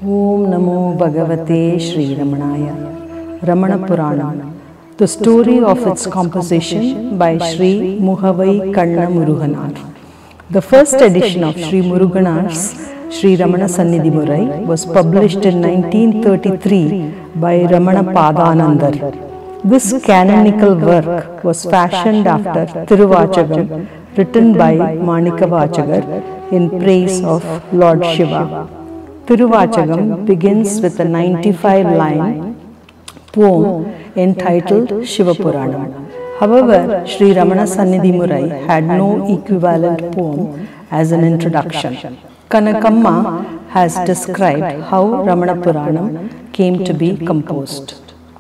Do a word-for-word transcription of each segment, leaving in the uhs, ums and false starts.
Om Namo Bhagavate Sri Ramanaya. Ramana Purana. The story of its composition by Sri Muhavai Kanna Muruganar. The first edition of Sri Muruganar's Sri Ramana Sannidhi Murai was published in nineteen thirty-three by Ramana Padanandar. This canonical work was fashioned after Thiruvachagam, written by Manikavachagar in praise of Lord Shiva. Thiruvachagam begins with a ninety-five line poem entitled Shiva Puranam. However, Sri Ramana Sannidhi Murai had no equivalent poem as an introduction. Kanakamma has described how Ramana Puranam came to be composed.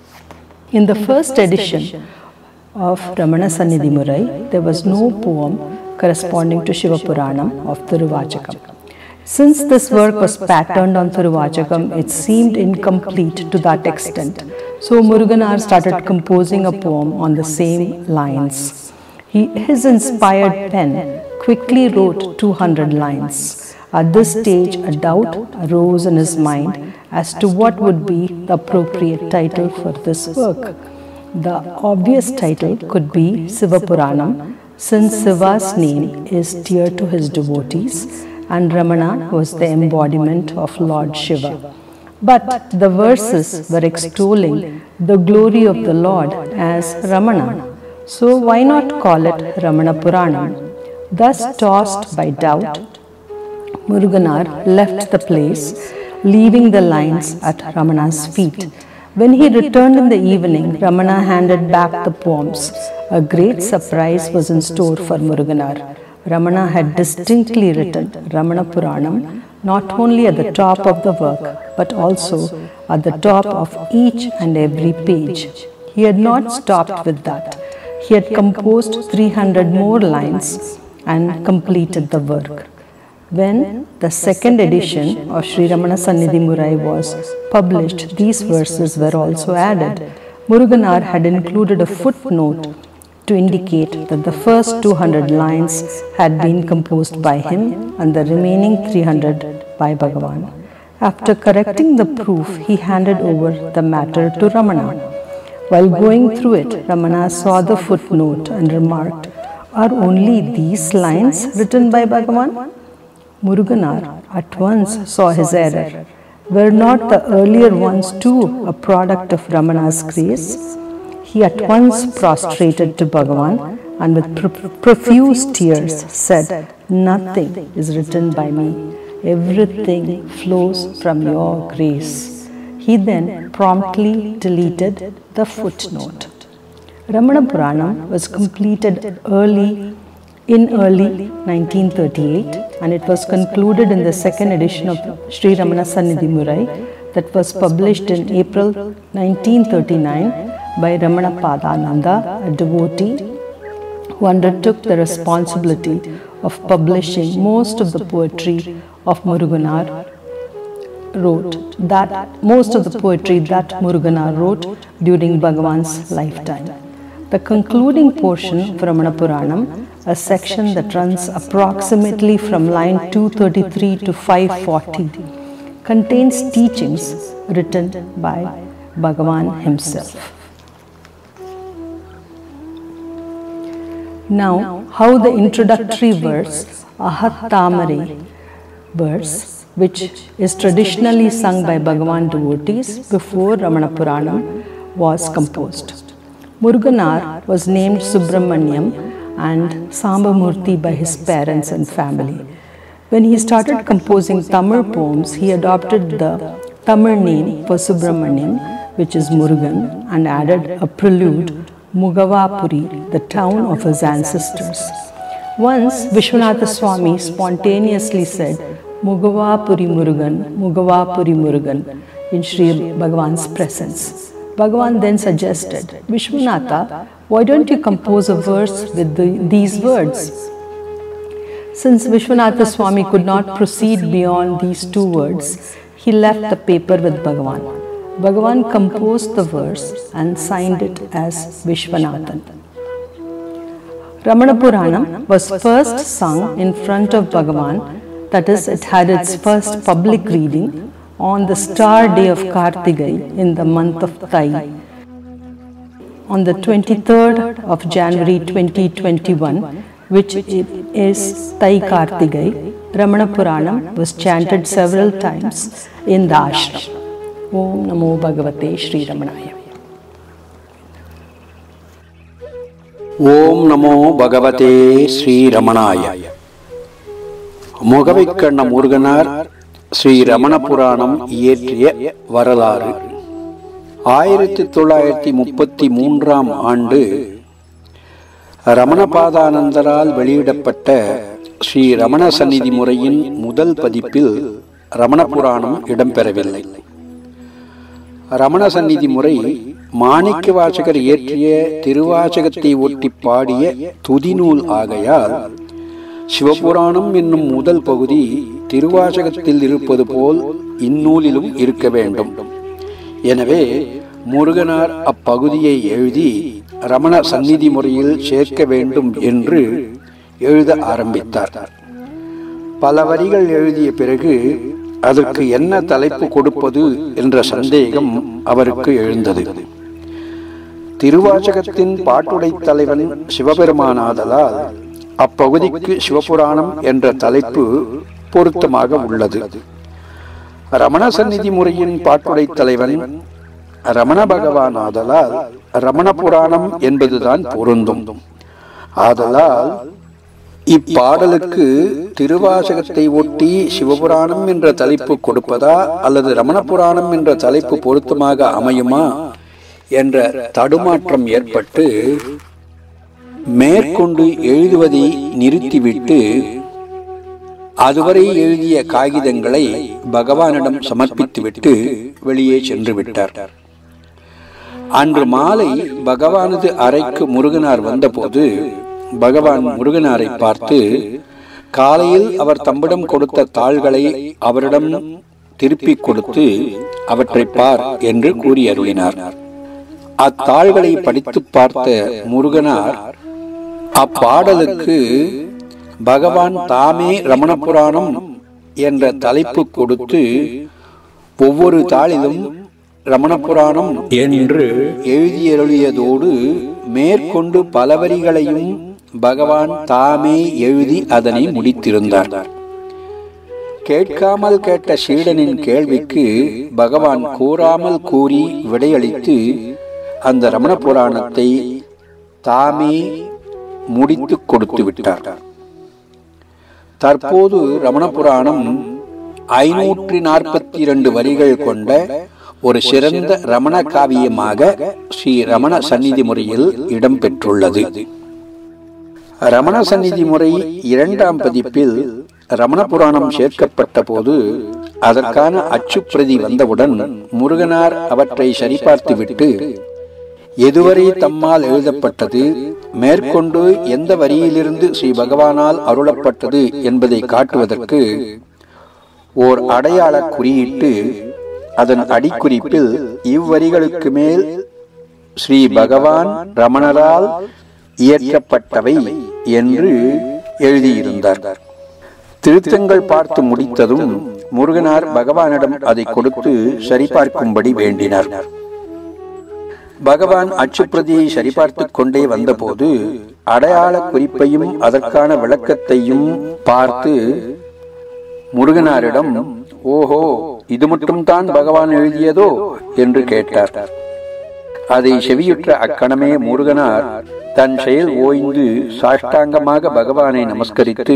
In the first edition of Ramana Sannidhi Murai, there was no poem corresponding to Shiva Puranam of Thiruvachagam. Since this work was patterned on Thiruvachagam, it seemed incomplete to that extent. So Muruganar started composing a poem on the same lines. He, his inspired pen quickly wrote two hundred lines. At this stage, a doubt arose in his mind as to what would be the appropriate title for this work. The obvious title could be Shiva Puranam, since Shiva's name is dear to his devotees, and Ramana was the embodiment of Lord Shiva. But the verses were extolling the glory of the Lord as Ramana, so why not call it Ramana Puranam? Thus tossed by doubt, Muruganar left the place, leaving the lines at Ramana's feet. When he returned in the evening, Ramana handed back the poems. A great surprise was in store for Muruganar. Ramana had distinctly written Ramana Puranam not only at the top of the work, but also at the top of each and every page. He had not stopped with that. He had composed three hundred more lines and completed the work. When the second edition of Sri Ramana Sannidhi Murai was published, these verses were also added. Muruganar had included a footnote to indicate that the first two hundred lines had been composed by him and the remaining three hundred by Bhagavan. After correcting the proof, he handed over the matter to Ramana. While going through it, Ramana saw the footnote and remarked, "Are only these lines written by Bhagavan?" Muruganar at once saw his error. Were not the earlier ones too a product of Ramana's grace? He at once prostrated to Bhagavan and with pr profuse tears said, "Nothing is written by me. Everything flows from your grace." He then promptly deleted the footnote. Ramana Puranam was completed early in early nineteen thirty-eight, and it was concluded in the second edition of Sri Ramana Sannidhi Murai that was published in April nineteen thirty-nine by Ramana Padananda, a devotee who undertook the responsibility of publishing most of the poetry of Muruganar wrote, that most of the poetry that Muruganar wrote during Bhagavan's lifetime. The concluding portion of Ramana Puranam, a section that runs approximately from line two thirty-three to five forty, contains teachings written by Bhagavan himself. Now, how the introductory verse, Ahat Tamare verse, which is traditionally sung by Bhagavan devotees before Ramana Puranam, was composed. Muruganar was named Subramanyam and Sambamurthy by his parents and family. When he started composing Tamil poems, he adopted the Tamil name for Subramanyam, which is Murugan, and added a prelude, Mugavapuri, the town of his ancestors. Once, Vishwanatha Swami spontaneously said, Mugavapuri Murugan, Mugavapuri Murugan, in Sri Bhagavan's presence. Bhagavan then suggested, Vishwanatha, why don't you compose a verse with the, these words? Since Vishwanatha Swami could not proceed beyond these two words, he left the paper with Bhagavan. Bhagavan composed the verse and signed it as Vishwanathan. Ramana Puranam was first sung in front of Bhagavan, that is, it had its first public reading on the star day of Kartigai in the month of Thai. On the twenty-third of January twenty twenty-one, which is Thai Kartigai, Ramana Puranam was chanted several times in the ashram. Om Namo Bhagavate Sri Ramanaya. Om Namo Bhagavate Sri Ramanaya. முகவைக்கண்ண Muruganar Sri Ramana புராணம் இயற்றிய வரலாறு. ஆயிரத்தி தொள்ளாயிரத்தி முப்பத்தி மூன்றாம் ஆண்டு ரமணபாதானந்தரால் வெளியிடப்பட்ட ஸ்ரீ ரமண சந்நிதி முறையின் முதல் பதிப்பில் ரமண புராணம் இடம்பெறவில்லை. ரமண சந்நிதி முறை மாணிக்க வாசகர் இயற்றிய திருவாசகத்தை ஒட்டி பாடிய துதிநூல் ஆகையால் சிவபுராணம் என்னும் முதல் பகுதி திருவாசகத்தில் இருப்பது போல் இந்நூலிலும் இருக்க வேண்டும். எனவே முருகனார் அப்பகுதியை எழுதி ரமண சந்நிதி முறையில் சேர்க்க வேண்டும் என்று எழுத ஆரம்பித்தார். பல வரிகள் எழுதிய பிறகு அதற்கு என்ன தலைப்பு கொடுப்பது என்ற சந்தேகம் அவருக்கு எழுந்தது. திருவாசகத்தின் பாட்டுடை தலைவன் சிவபெருமானாதலால் அப்பகுதிக்கு சிவபுராணம் என்ற தலைப்பு பொருத்தமாக உள்ளது. ரமண சந்நிதி முறையின் பாட்டுடை தலைவன் ரமண பகவான் ஆதலால் ரமண புராணம் என்பதுதான் பொருந்தும். ஆதலால் இப்பாடலுக்கு திருவாசகத்தை ஒட்டி சிவபுராணம் என்ற தலைப்பு கொடுப்பதா அல்லது ரமண புராணம் என்ற தலைப்பு பொருத்தமாக அமையுமா என்ற தடுமாற்றம் ஏற்பட்டு மேற்கொண்டு எழுதுவதை நிறுத்திவிட்டு அதுவரை எழுதிய காகிதங்களை பகவானிடம் சமர்ப்பித்துவிட்டு வெளியே சென்று விட்டார். அன்று மாலை பகவானது அறைக்கு முருகனார் வந்தபோது பகவான் முருகனாரை பார்த்து காலையில் அவர் தம்மிடம் கொடுத்த தாள்களை அவரிடம் திருப்பி கொடுத்து அவற்றை பார் என்று கூறி அருளினார். அத்தாள்களை படித்து பார்த்த முருகனார் அப்பாடலுக்கு பகவான் தாமே ரமண புராணம் என்ற தலைப்பு கொடுத்து ஒவ்வொரு தாளிலும் ரமண புராணம் என்று எழுதியருளியதோடு மேற்கொண்டு பல வரிகளையும் பகவான் தாமே எழுதி அதனை முடித்திருந்தார். கேட்காமல் கேட்ட சீடனின் கேள்விக்கு பகவான் கூறாமல் கூறி விடையளித்து அந்த ரமண புராணத்தை தாமே முடித்து கொடுத்து விட்டார். தற்போது ரமண புராணம் ஐநூற்றி நாற்பத்தி இரண்டு வரிகள் கொண்ட ஒரு சிறந்த ரமண காவியமாக ஸ்ரீ ரமண சந்நிதி முறையில் இடம்பெற்றுள்ளது. ரமண சந்நிதி முறை இரண்டாம் பதிப்பில் ரமண புராணம் சேர்க்கப்பட்ட போது அதற்கான அச்சுப்பிரதி வந்தவுடன் முருகனார் அவற்றை சரிபார்த்துவிட்டு எதுவரை தம்மால் எழுதப்பட்டது, மேற்கொண்டு எந்த வரியிலிருந்து ஸ்ரீ பகவானால் அருளப்பட்டது என்பதை காட்டுவதற்கு ஓர் அடையாள குறியிட்டு அதன் அடிக்குறிப்பில் இவ்வரிகளுக்கு மேல் ஸ்ரீ பகவான் ரமணரால் இயற்றப்பட்டவை என்று எழுதியிருந்தார். திருத்தங்கள் பார்த்து முடித்ததும் முருகனார் பகவானிடம் அதை கொடுத்து சரிபார்க்கும்படி வேண்டினார். பகவான் அச்சுப்பிரதியை சரிபார்த்து கொண்டே வந்தபோது அடையாள குறிப்பையும் அதற்கான விளக்கத்தையும் பார்த்து முருகனாரிடம், ஓஹோ, இது மட்டும் தான் பகவான் எழுதியதோ என்று கேட்டார். அதை செவியுற்ற அக்கணமே முருகனார் தன் செயல் ஓய்ந்து சாஷ்டாங்கமாக பகவானை நமஸ்கரித்து,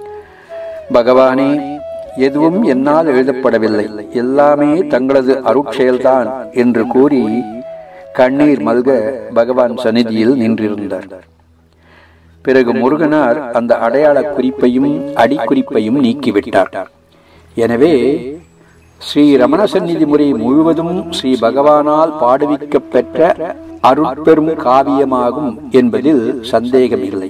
பகவானே, எதுவும் என்னால் எழுதப்படவில்லை, எல்லாமே தங்களது அருட்செயல்தான் என்று கூறி கண்ணீர் மல்க பகவான் சந்நிதியில் நின்றிருந்தார். பிறகு முருகனார் அந்த அடையாள குறிப்பையும் அடிக்குறிப்பையும் நீக்கிவிட்டார். எனவே ஸ்ரீ ரமண சந்நிதி முறை முழுவதும் ஸ்ரீ பகவானால் பாடுவிக்க பெற்ற அருட்பெரும் காவியமாகும் என்பதில் சந்தேகமில்லை.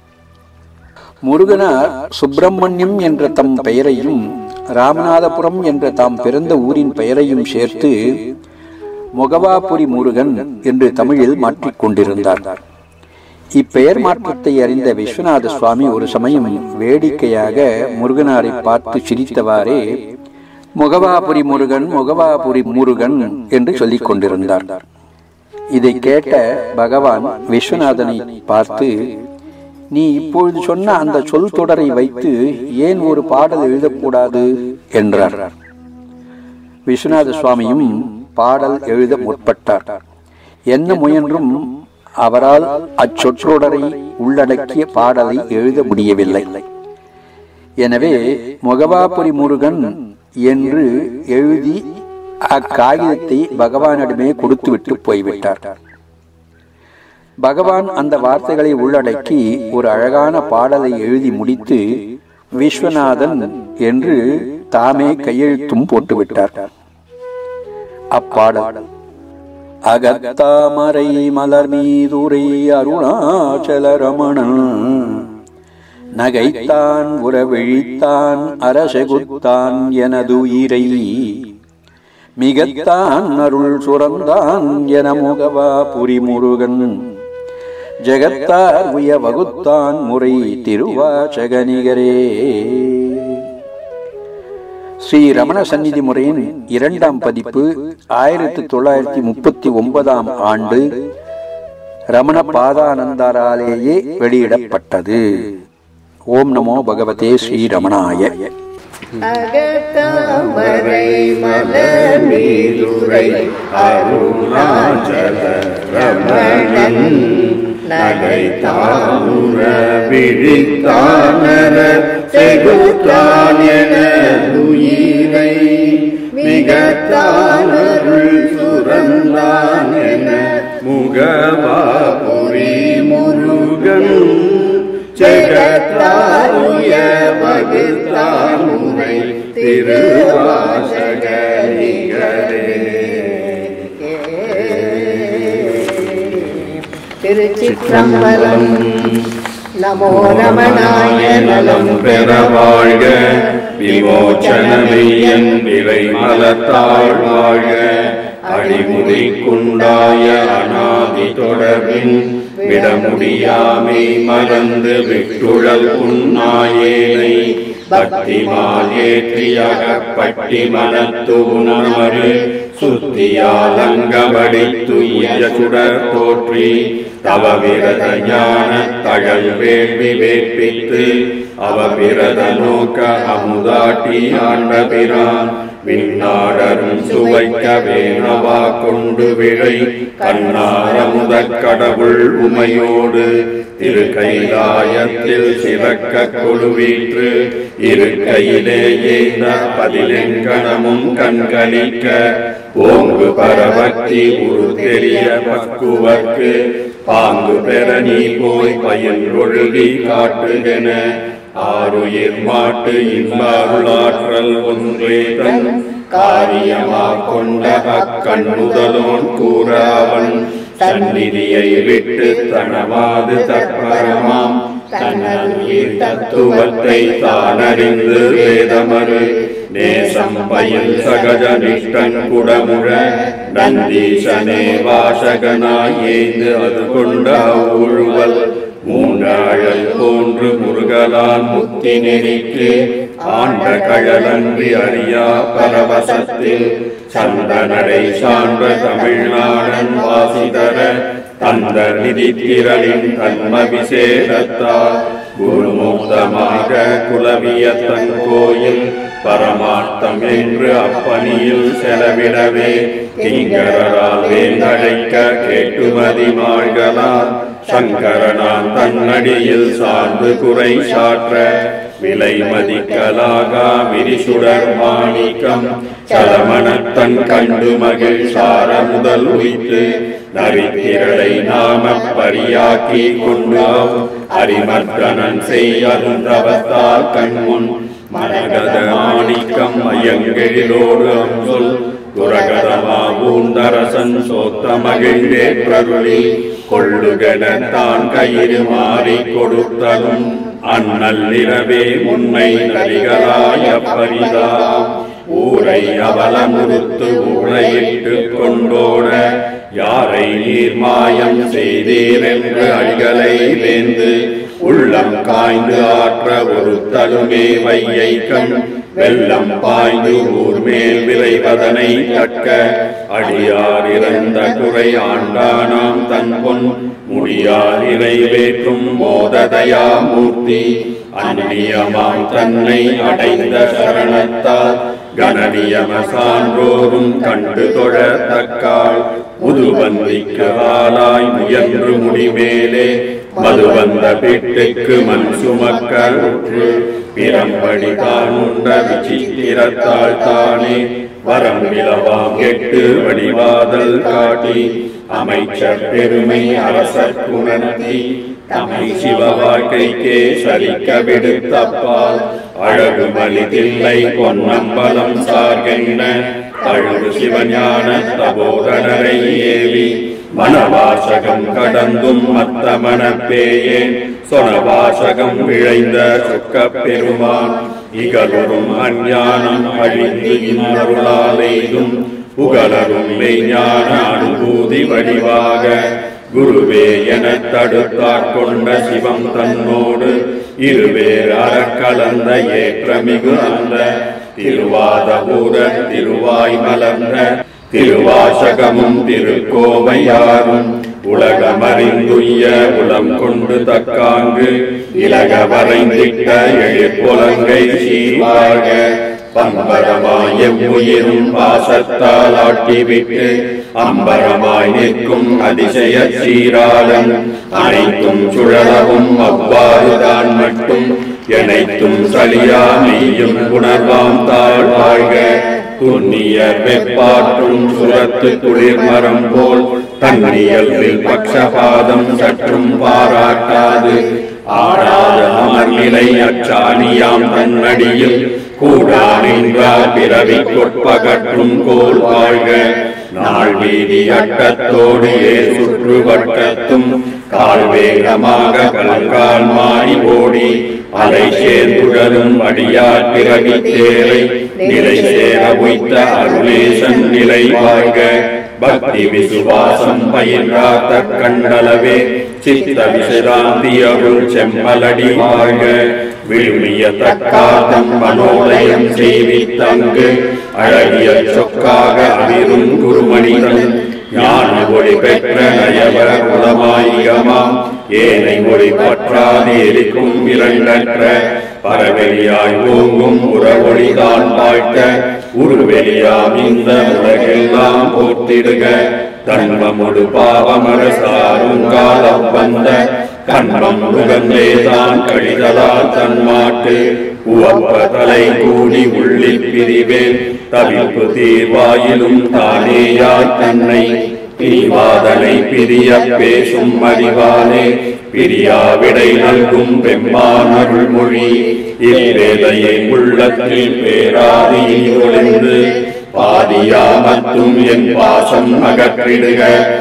முருகனார் சுப்பிரமணியம் என்ற தம் பெயரையும் ராமநாதபுரம் என்ற தாம் பிறந்த ஊரின் பெயரையும் சேர்த்து முகவாபுரி முருகன் என்று தமிழில் மாற்றிக் கொண்டிருந்தார். இப்பெயர் மாற்றத்தை அறிந்த விஸ்வநாத சுவாமி ஒரு சமயம் வேடிக்கையாக முருகனாரை பார்த்து சிரித்தவாறே, முகவாபுரி முருகன் முகவாபுரி முருகன் என்று சொல்லிக் கொண்டிருந்தார். இதை கேட்ட பகவான் விஸ்வநாதனை பார்த்து, நீ இப்பொழுது சொன்ன அந்த சொல் தொடரை வைத்து ஏன் ஒரு பாடல் எழுதக்கூடாது என்றார். விஸ்வநாத சுவாமியும் பாடல் எழுத முற்பட்டார். என்ன முயன்றும் அவரால் அச்சொற்றொடரை உள்ளடக்கிய பாடலை எழுத முடியவில்லை. எனவே முகவாபுரி முருகன் என்று எழுதி அக்காகிதத்தை பகவானிடமே கொடுத்துவிட்டு போய்விட்டார். பகவான் அந்த வார்த்தைகளை உள்ளடக்கி ஒரு அழகான பாடலை எழுதி முடித்து விஸ்வநாதன் என்று தாமே கையெழுத்தும் போட்டுவிட்டார். அப்பாடல்: அகத்தாமரை மலர் மீதுரை அருணாச்சல ரமணன், நகைத்தான் உறவிழித்தான் அரசகுத்தான் எனதுயிரை, மிகத்தான் அருள் சுரந்தான் என முகவாபுரி முருகன், ஜெகத்தார் உய வகுத்தான் முறை திருவாசகனிகரே. ஸ்ரீ ரமண சந்நிதி முறையின் இரண்டாம் பதிப்பு ஆயிரத்தி தொள்ளாயிரத்தி முப்பத்தி ஒன்பதாம் ஆண்டு ரமண பாதானந்தராலேயே வெளியிடப்பட்டது. ஓம் நமோ பகவதே ஸ்ரீ ரமணாய. அகத்தாமரை மலர் மீதுரை அருணாச்சல ரமணன், நகைத்தானுர விழித்தானர செகுத்தான் எனதுயிரை, மிகத்தானருள் சுரந்தான் என முகவாபுரி முருகன், ஜெகத்தாருய வகுத்தான் முறை திருவாசகனிகரே. திருச்சிற்றம்பலம். நமோ ரமணாய. நலம் பெற வாழ்க, விமோச்சனமெய்யன் விரை மலத்தாள் வாழ்க, அடிமுடி குண்டாய அநாதி தொடர்பின் விடமுடியாமை மறந்து விட்டுழல் உன்னாயேனை, பக்திமால் ஏற்றியகப்பட்டி மனத்து உணமரு சுத்தியாலங்கபடித்து சுடர் தோற்றி, தவவிரத ஞான தழல் வேள்வி வேட்பித்து அவவிரத நோக்க அமுதாட்டி ஆண்டபிரான், விண்ணாடரும் சுவைக்க வேணவா கொண்டு விழை கண்ணாரமுத கடவுள் உமையோடு, திரு கைலாயத்தில் சிறக்க கொழுவீற்று இருக்கையிலே ஏந்த பதினெண்கணமும் கண்களிக்க, ஓங்கு பரபக்தி உரு தெரிய பக்குவர்க்கு பாங்கு பெற நீ போய் பயனொழுகி காட்டுகென, ஆருயிர் மாட்டு இன்பருளாற்றல் ஒன்றே தன் காரியமா கொண்ட அக்கண்ணுதலோன் கூற அவன், சந்நிதியை விட்டு தனவாது தற்பரமாம் தன்னுயிர் தத்துவத்தை தானறிந்து வேதமரு, நேசம் பயில் சகஜ நிஷ்டன் குடமுழ நந்தீசனே வாசகனாய் ஏந்து அது கொண்ட ஊழுவல், மூன்றாழல் போன்று முருகலான் முத்தி நெறிக்கு ஆண்ட கழலன்றி அறியா பரவசத்தில், சந்தனடை சான்ற தமிழ்நாடன் வாசிதர தந்த நிதி திரளின் தன்ம விசேஷத்தால், குருமுக்தமாக குலவிய தன் கோயில் பரமார்த்தம் என்று அப்பணியில் செலவிடவே, கிங்கரால் வேந்தழைக்க கேட்டுமதி மாழ்களால் சங்கரனான் தன்னடியில் சார்ந்து குறை சாற்ற, விலை மதிக்கலாகா விரிசுடர் மாணிக்கம் சலமணத்தன் கண்டு மகிழ் சார முதல் உய்த்து, நரித்திரளை நாம பரியாக்கி கொண்டாம் அரிமர்த்தனன் செய்யருந்தவத்தால் கண்முன், மரகத மாணிக்கம் மயங்கெழிலோடு அஞ்சொல் துரகரமா பூந்தரசன் சோத்த மகிழ்ந்தே பிரருளி, கொள்ளுகென தான் கயிறு மாறி கொடுத்தலும் அந்நல்லிரவே உண்மை நரிகளாய பரிதாம், ஊரை அவலமுறுத்து ஊழையிட்டு கொண்டோட யாரை நீர் மாயம் செய்தீர் என்று அழிகளை வேந்து, உள்ளம் காய்ந்து ஆற்ற ஒரு தலுமே வையை கண் வெள்ளம் பாய்ந்து ஊர் மேல் விளைவதனை தக்க அடியார் இறந்த குறை ஆண்டானாம் தன் பொன் முடியார் இறைவேற்றும் மோததயா மூர்த்தி அந்நியமாம் தன்னை அடைந்த சரணத்தால் கணனியம சான்றோரும் கண்டு தொழ தக்காள் முதுவந்திக்கு ஆளாய் முயன்று முடிமேலே மதுவந்த பிட்டுக்கு மண் சுமக்க உற்று பிறம்படி தான் உண்ட விசித்திரத்தால் தானே வரம் விளவாம் எட்டு வடிவாதல் காட்டி அமைச்சர் பெருமை அரசர் குணர்த்தி தமை சிவ வாழ்க்கைக்கே சரிக்க விடுத்தப்பால் அழகு மலிதில்லை பொன்னம்பலம் சார்கின்ற அழகு சிவஞான தபோதனரை ஏவி மனவாசகம் கடந்தும் மத்த மனப்பேயேன் சொனவாசகம் விளைந்த சொக்க பெருமான் இகலரும் அஞ்ஞானம் அழிந்து இன்னருளாலெய்தும் புகழரும் மெய்ஞான அனுபூதி வடிவாக குருவே என தடுத்தாற் கொண்ட சிவம் தன்னோடு இருவேர் அறக்கலந்த ஏற்றமிகு அந்த திருவாதபூர திருவாய் மலர்ந்த திருவாசகமும் திருக்கோவையாரும் உலகமறிந்துய்ய உளம் கொண்டு தக்காங்கு இலக வரைந்திட்ட எழிற்புலங்கை சீர்வாக பம்பரமாய் எவ்வுயிரும் பாசத்தால் ஆட்டிவிட்டு அம்பரமாய் நிற்கும் அதிசய சீராளன் அனைத்தும் சுழலவும் அவ்வாறுதான் மட்டும் எனைத்தும் சலியா மெய்யும் உணர்வாம் தாழ் வாழ்க துண்ணியர் வெப்பாற்றும் சுரத்து குளிர்மரம் போல் தன்னியல்பில் பக்ஷபாதம் சற்றும் பாராட்டாது ஆடாத அமர்நிலை அச்சாணியாம் தன்னடியில் கூடா நின்றார் பிறவி கொட்பகற்றும் கோல் வாழ்க நாள் வீதி அட்டத்தோடு ஏ சுற்று வட்டத்தும் கால் வேகமாக கலங்கால் மாறி ஓடி அலை சேர்ந்துடரும் அடியார் பிறவி தேரை நிலை சேர உய்த்த அருளேசன் நிலை வாழ்க பக்தி விசுவாசம் பயின்றார் தற்கண்டளவே சித்த விசிராந்தி அருள் செம்மலடி வாழ்க விழுமிய தக்காதம் மனோலயம் செய்வித்தங்கு அழகிய சொக்காக அவிரும் குருமணிதன் ஞான ஒளி பெற்ற நயவர குலமாயிகமாம் ஏனை மொழி பற்றாது எரிக்கும் இரண்டற்ற பரவெளியாய் ஓங்கும் உறவொளிதான் வாழ்த்த உருவெளியாம் இந்த உலகெல்லாம் போற்றிடுக தன்மமுடு பாவமரசாரும் காலம் வந்த கண்பம் உகந்தேதான் கழிதலால் தன்மாட்டு உவப்ப தலை கூடி உள்ளி பிரிவேன் தவிப்பு தீர்வாயிலும் தானேயாய் தன்னை பிரிவாதனை பிரிய பேசும் அறிவானே பிரியாவிடை நல்கும் பெம்மான் அருள்மொழி இவ்வேதையை உள்ளத்தில் பேராதி ஒளிந்து பாதியாமத்தும் என் பாசம் அகற்றிடுக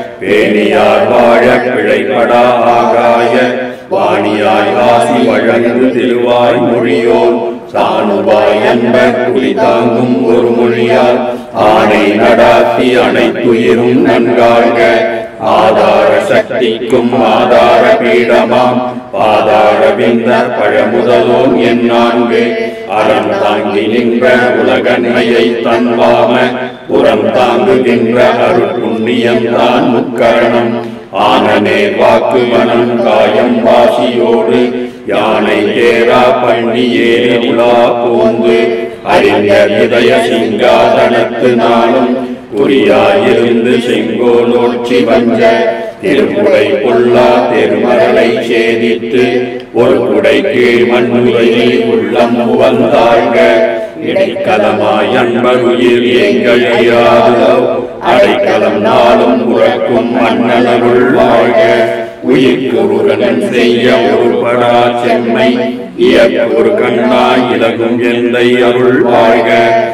பேணியார் வாழ பிழைப்படா ஆகாய வாணியாய் ஆசி வழங்கு திருவாய் மொழியோன் சாணுவாய் என்பர் குடி தாங்கும் ஒரு மொழியால் ஆணை நடாத்தி அனைத்துயிரும் நன்காழ்க ஆதார சக்திக்கும் ஆதார பீடமாம் பாதார விந்த பழமுதலோன் என் நான்கு அறம் தாங்கி நின்ற உலகன்மையை தன்வாம புறம் தாங்குகின்ற அருள் புண்ணியம் தான் முக்கரணம் ஆனனே வாக்கு மனம் காயம் வாசியோடு யானை ஏறா பண்ணி ஏறி உலா போந்து அறிந்த இதய சிங்காதனத்து நாளும் குறியாயிருந்து செங்கோலோட்சி வஞ்ச திருமுறை பொல்லா திருமரலை சேதித்து ஒரு குடை கீழ் மண்ணுரையில் உள்ளம் உவந்தாழ்க இடைக்கலமாய் அன்பருயிர் எங்கழியாதோ அடைக்கலம் நாளும் உறக்கும் மன்னனருள் வாழ்க உயிர்க்கு ஒருகன் செய்ய ஒருபடா செம்மை இயற்கொரு கண்ணாய் இலகும் எந்தை அருள் வாழ்க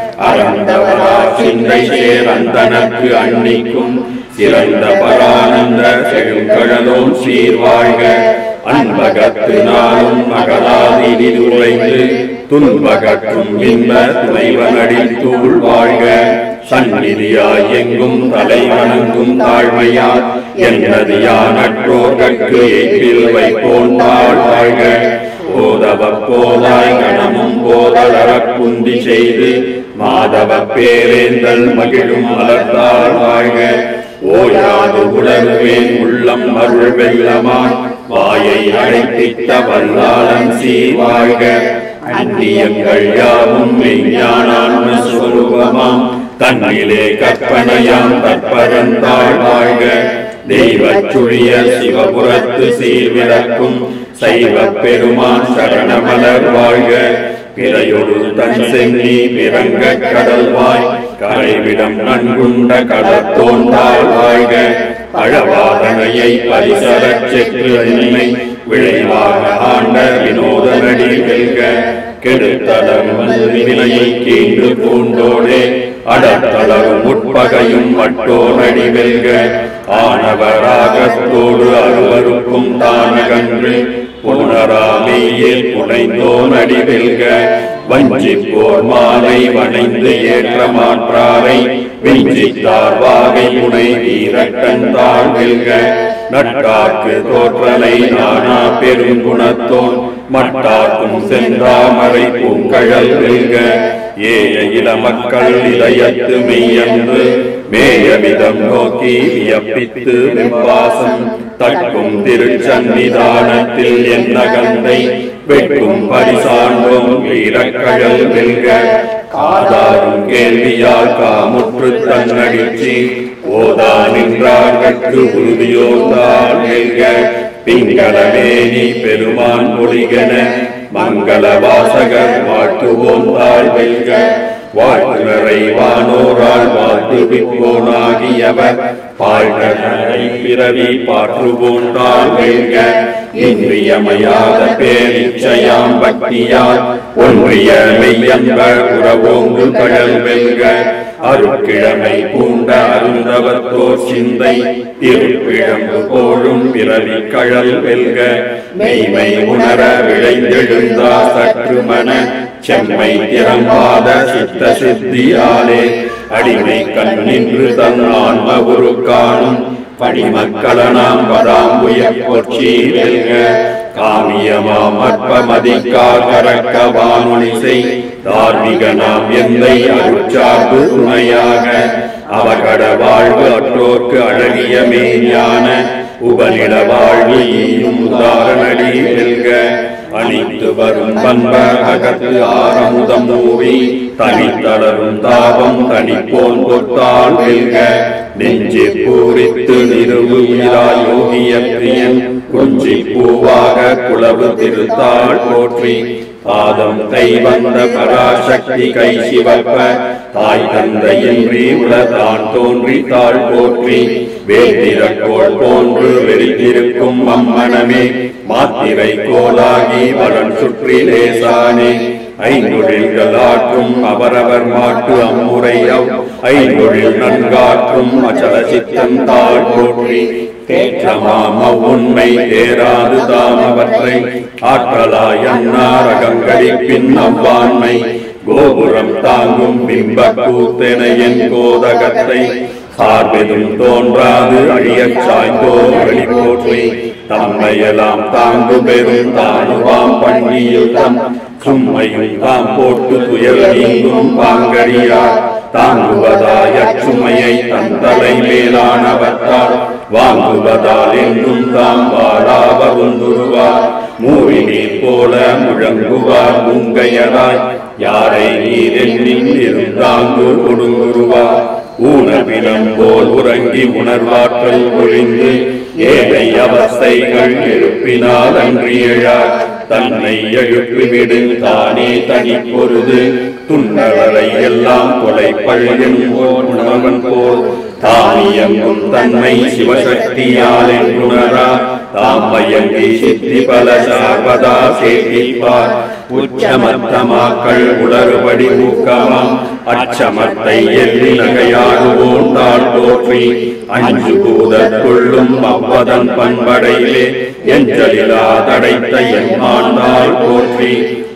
அறந்தவரா சிந்தை சேரந்தனக்கு அன்னிக்கும் சிறந்த பரானந்த செழுங்கழலோன் சீர்வாழ்க அன்பகத்து நாளும் மகளாதி உழைந்து துன்பகற்றும் இன்ப துணைவனடி தூள் வாழ்க சந்நிதியாய் எங்கும் தலை வணங்கும் தாழ்மையால் என்னதியானற்றோர் கற்கு ஏற்றில் வைப்போன் தாழ் வாழ்க. போதவ போதாய் கணமும் போதலறக் குந்தி செய்து மாதவ பேரேந்தல் மகிழும் மலர்ந்தாள் வாழ்க. ஓயாது உணர்வேன் உள்ளம் அருள் வெள்ளமான் வாயை அடைத்திட்ட வல்லாளன் சீ வாழ்க. அந்நியங்கள் யாவும் மெய்ஞானான்ம சுரூபமாம் தன்னிலே கற்பனையாம் தற்பரந்தாள் வாழ்க. தெய்வச் சுழிய சிவபுரத்து சீர்விளக்கும் சைவ பெருமான் சரணமலர் வாழ்க. பிறையொரு தன் சென்னி பிறங்க கடல்வாய் கரைவிடம் நன்குண்ட கடத்தோன்றாள் வாழ்க. பழவாதனையை பரிசரச் செற்று என்னை விளைவாக ஆண்ட வினோதனடி வெல்க. கெடுத்தளரும் வினையை கீண்டு பூண்டோடே அடத்தளரும் உட்பகையும் மட்டோனடி வெல்க. ஆனவராகத்தோடு அருவருக்கும் தானகன்று புனராமையில் புனைந்தோன் அடி வெல்க. வஞ்சிப்போர் மாலை வணைந்து ஏற்ற மாற்றாரை விஞ்சித்தார் வாகை புனை வீரக்கண் தாழ் வெல்க. நட்டார்க்கு தோற்றலை நானா பெருங்குணத்தோன் மட்டார்க்கும் சென்றாமரை பூங்கழல் வெல்க. ஏய இள மக்கள் இதயத்து மெய்யன்று மேயவிதம் நோக்கி வியப்பித்து வெம்பாசம் தக்கும் திருச்சன்னிதானத்தில் என்ன கந்தை வெட்கும் பரிசாண்டோம் வீரக்கழல் வெல்க. காதாரும் கேள்வியால் காமுற்று தன்னடிச்சி ஓதா நின்றார்கட்கு உறுதியோர்ந்தால் வெல்க. பிங்களமேனி பெருமான் பொலிகென மங்கள வாசகர் வாழ்த்துவோம் தாழ் வெல்க. வாழ்த்துவரை வானோரால் வாழ்த்துவிப்போனாகியவர் பாழ்கனை பிறவி பாற்றுவோன் தாழ் வெல்க. இன்றியமையாத பேரிச்சையாம் பக்தியால் ஒன்றிய மெய்யன்ப உறவோங்கு கடல் வெல்க. அருட்கிழமை பூண்ட அருந்தவத்தோர் சிந்தை திருப்பிழம்பு போலும் பிறவி கழல் வெல்க. மெய்மை உணர விளைந்தெழுந்தா சற்று மன செம்மை திறம்பாத சித்த சித்தியாலே அடிமை கண் நின்று தன் ஆன்ம உரு காணும் படிமக்களனாம் பதாம்புய பொற்சி வெல்க. காமியமாம் அற்பமதிக்கால் கரக்க வானொலிசை தார்மிக நாம் எந்தை அருட்சார்பு துணையாக. அவகட வாழ்வு அற்றோர்க்கு அழகிய மெய்ஞான உபநிட வாழ்வு ஈயும் உதாரணடி வெல்க. அணித்து வரும் பண்ப அகத்து ஆரமுதம் மூவி தனித்தளரும் தாபம் தனிப்போன் பொத்தால் வெல்க. நெஞ்சு பூரித்து நிறுவுகிறா யோகிய பிரியன் கொஞ்சி பூவாக குளவு திருத்தாள் போற்றி. பாதம் கை வந்த பராசக்தி கை சிவப்ப தாய் தந்தையின்றி உலதான் தோன்றி தாழ் போற்றி. வேதிரக்கோள் போன்று வெறித்திருக்கும் அம்மனமே மாத்திரை கோலாகி வளன் சுற்றி லேசானே. ஐந்தொழில்கள் ஆற்றும் அவரவர் மாட்டு அம்முறையவ் ஐந்தொழில் நன்காற்றும் அச்சல சித்தம் தாழ் போற்றி. தேற்றமாம் அவ்வுண்மை தேராது தாமவற்றை ஆற்றலாய் அன்னார் அகங்கடிப்பின் அவ்வாண்மை. கோபுரம் தாங்கும் பிம்ப கூத்தென என் கோதகத்தை சார்பெதும் தோன்றாது அழியச் சாய்ந்தோ வெளி போற்றி. தம்மையெல்லாம் தாங்கு பெரும் தானுவாம் பண்ணியுத்தம் சும்மையும் தாம் போட்டு துயர் நீங்கும் பாங்கடியார். தாங்குவதாய் அச்சுமையை தன் தலை மேலானவற்றால் வாங்குவதால் என்றும் தாம் வாழாவருந்துருவார். மூவி நீர் போல முழங்குவார் மூங்கையராய் யாரை நீர் எண்ணில் இருந்தாங்கு கொடுங்குருவார். ஊனவினம் போல் உறங்கி உணர்வாற்றல் ஒழிந்து ஏழை அவஸ்தைகள் எழுப்பினால் அன்றியழார். தன்னை எழுப்பிவிடு தானே தனி பொருது துன்னவரை எல்லாம் கொலை பழகும் உணவன் போல் தானியங்கும் தன்மை சிவசக்தியால் என்றுணரா. தாம் மயங்கி சித்தி பல சார்வதா சேட்டிப்பார். உச்சமத்தமாக்கள் உளறுபடி ஊக்கமாம் அச்சமத்தை எள்ளி நகையாடுவோன் தாழ் போற்றி. அஞ்சு பூதற்குள்ளும் அவ்வதன் பண்படையிலே எஞ்சலிலா தடைத்த எம்மாண்டால் போற்றி.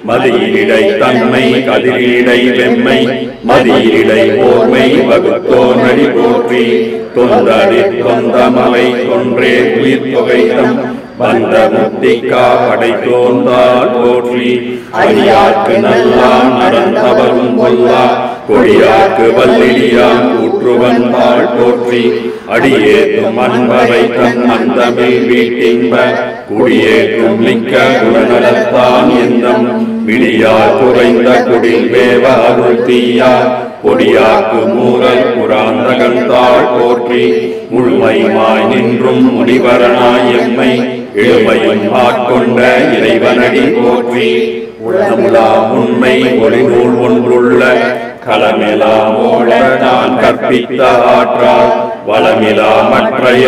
மதியிடை தன்மை கதிரிடை வெம்மை மதியிடை ஓர்மை வகுத்தோ நடி போற்றி தொந்தரி தொந்தமலை தொன்றே உயிர் தொகைத்தம் வந்த முத்திக்கா படை தோன்றால் போற்றி அடியார்க்கு நல்லான் நடந்தவரும் கொல்லா கொடியார்க்கு வல்லிடியான் கூற்றுவந்தாள் போற்றி அடியேற்றும் அன்பரை தன் அந்தமில் வீட்டின்ப குடியேற்றும் மிக்க குணநலத்தான் எந்தம் விடியார் குறைந்த குடில் வேவ அருள் தீயார் கொடியாக்கு மூரல் புராந்தகந்தாள் போற்றி முழுமையுமாய் நின்றும் முனிவரனாய் எம்மை எழுமையும் ஆட்கொண்ட இறைவனடி போற்றி உளமுலா உண்மை ஒளிநூல் ஒன்றுள்ள களமெலாமோட நான் கற்பித்த ஆற்றால் வளமிலா மற்றைய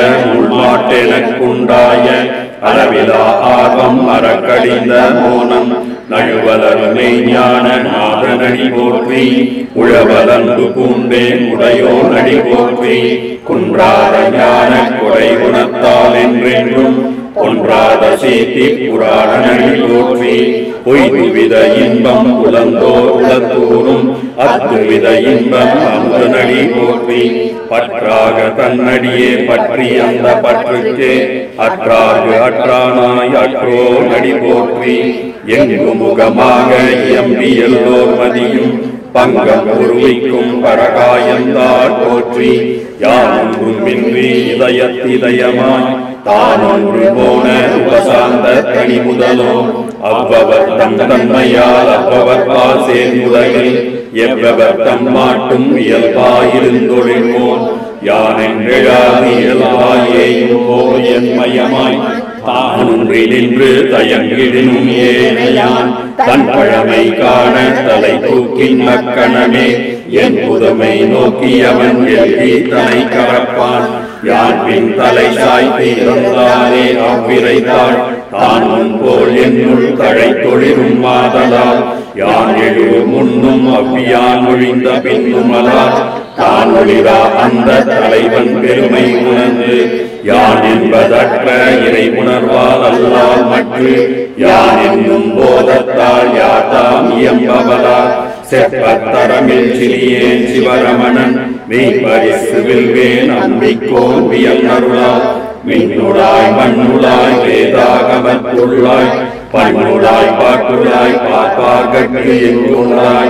உள்நாட்டெனக்குண்டாய அளவிலா ஆர்வம் அறக்கடிந்த மோனம் நழுவலர் மெய்ஞான நாதனடி போற்றி உழவலந்து பூண்டேன் உடையோ நடி போற்றி குன்றாத ஞான கொடை குணத்தால் என்றென்றும் ஒன்றாத சீத்தி புராண நடி போற்றி பொய்துவித இன்பம் உலந்தோர் உலத்தூரும் அத்துவித இன்பம் அமுத நடி போற்றி பற்றாக தன்னடியே பற்றி அந்த பற்றுக்கே அற்றார்கு அற்றானாய் அற்றோ நடி போற்றி எங்கு முகமாக எம்பி எல்லோர் மதியும் பங்கம் உருவிக்கும் பரகாயந்தாள் போற்றி யானொன்றும் இன்றி இதயத்திதயமாய் தானொன்று போன உபசாந்த தனி முதலோ அவ்வவர் தம் தன்மையால் அவ்வவர் பால் சேர்முதலில் எவ்வவர் தம் மாட்டும் இயல்பாயிருந்தொழில்வோம் யானென்றெழாது இயல்பாயேயும் போல் என்மயமாய் தானொன்றி நின்று தயங்கிடினும் ஏனையான் தன் பழமை காண தலை தூக்கின் மக்கணமே என் புதுமை நோக்கி அவன் எழுதி தலை கரப்பான் யான் பின் தலை சாய்த்து இருந்தாலே அவ்விரைத்தாள் தான் முன் போல் என்னுள் தழை தொழிலும் மாதலால் யான் எழு முன்னும் அவ்வியான் ஒழிந்த பின்னும் அலார் தான் ஒளிரா அந்த தலைவன் பெருமை உணர்ந்து யான் என்பதற்ற இறை உணர்வால் அல்லால் மற்று யான் என்னும் போதத்தால் யாதாம் இயம்பவலார் செப்பத்தரமில் சிறியேன் சிவரமணன் மெய்பரிசு வில்வேன் அம்பிக்கோன் வியன்னருளால் மின்னுளாய் மண்ணுளாய் வேதாகமத்துள்ளாய் பண்ணுளாய் பாட்டுளாய் பார்ப்பார்கட்கு எங்குள்ளாய்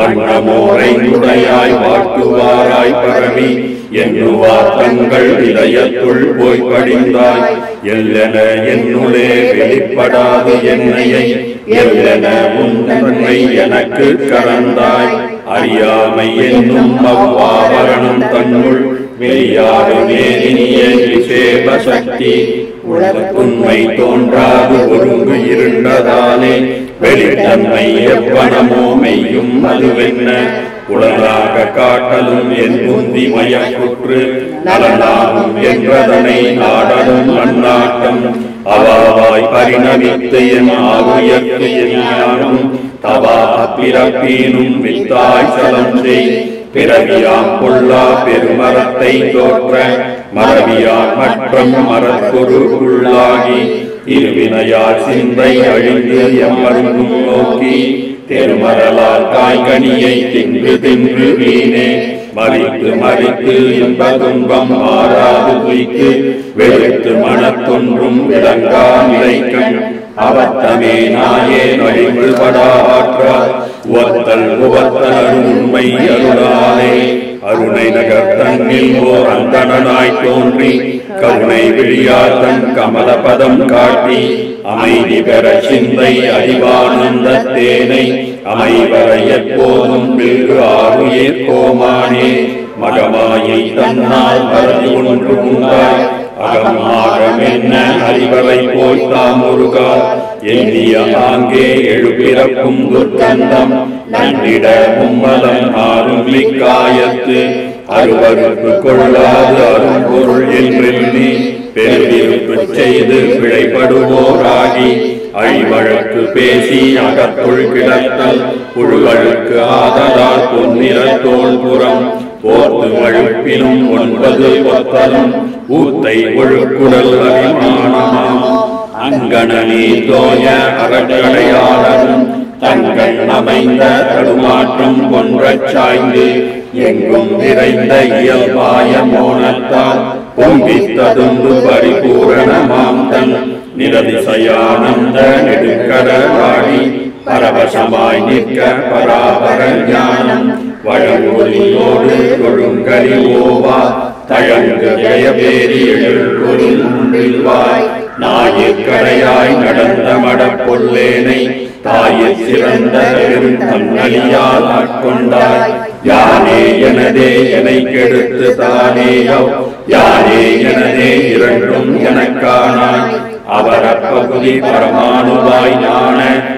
வண்ணமோரைந்துடையாய் வாழ்த்துவாராய் பரவி எண்ணுவார் தங்கள் இதயத்துள் போய் படிந்தாய் எல்லென என்னுளே வெளிப்படாது என்னையை எல்லென உன் தன்மை எனக்கு கறந்தாய் அறியாமை என்னும் அவ்வாவரணம் தன்னுள் வெளியாடு நேரினிய விசேப சக்தி உலகுண்மை தோன்றாது ஒருங்கு இருண்டதாலே வெளித்தன்மை எவ்வனமோ மெய்யும் அதுவென்ன உலகாக காட்டலும் என் புந்தி மயக்குற்று நலனாகும் என்றதனை நாடலும் அந்நாட்டம் அவாவாய் பரிணமித்து என் ஆகுயக்கு என்னாலும் தவா பிறப்பீனும் வித்தாய் சலம் செய் பிறவியாம் கொள்ளா பெருமரத்தை தோற்ற மரபியார் மற்றும் மரக்குரு உள்ளாகி இருவினையார் சிந்தை அழிந்து எம்மருங்கும் நோக்கி தெருமரலால் காய்கனியை தின்று தின்று வீணே மறித்து மறித்து இன்ப துன்பம் மாறாது துய்க்கு வெளுத்து மனத்தொன்றும் விளங்கா நிலைக்கண் அவத்தமே நாயே நடிவுபடாற்றார் உவத்தல் உவத்தல் உண்மை அருளாலே அருணை நகர் தன்னில் ஓர் அந்தணனாய் தோன்றி கருணை விழியார் தன் கமல பதம் காட்டி அமைதி பெற சிந்தை அறிவானந்த தேனை அமைவர எப்போதும் பில்கு ஆறுயிர் கோமானே மகமாயை தன்னால் பரதி ஒன்று உண்டாய் அகமாகம் என்ன அறிவரை போய் தாம் முருகார் எண்ணிய ஆங்கே எழுப்பிறக்கும் துர்க்கந்தம் நன்றிட மும்மலம் ஆறும் மிக்காயத்து அருவருப்பு கொள்ளாது அரும்பொருள் என்றெண்ணி பெருவிருப்பு செய்து பிழைப்படுவோராகி அழிவழக்கு பேசி அகத்துள் கிடத்தல் புழுவழுக்கு ஆதலால் பொன்னிற தோள்புறம் போர்த்து வழுப்பினும் ஒன்பது பொத்தலும் ஊத்தை ஒழுக்குடல் அபிமானமாம் அங்கணனே தோய அறக்கடையாளரும் தங்கள் அமைந்த தடுமாற்றம் ஒன்றச் சாய்ந்து எங்கும் நிறைந்த இயல்பாய மோனத்தால் பொங்கித்ததுண்டு பரிபூரணமாம் தன் நிரதிசயானந்த நெடுக்கடலாடி பரவசமாய் நிற்க பராபர ஞானம் வழங்கொலியோடு கொழுங்கலி ஓவா தழங்கு ஜெயபேரி எழுள்வாய் நாயிற்கடையாய் நடந்த மடப்பொல்லேனை தாயிற் சிறந்த தன்னலியால் ஆட்கொண்டாய் யானே எனதே எனை கெடுத்து தானேயோ யானே எனதே இரண்டும் எனக்கானாய் அவரப்பகுதி பரமானுவாய் ஞான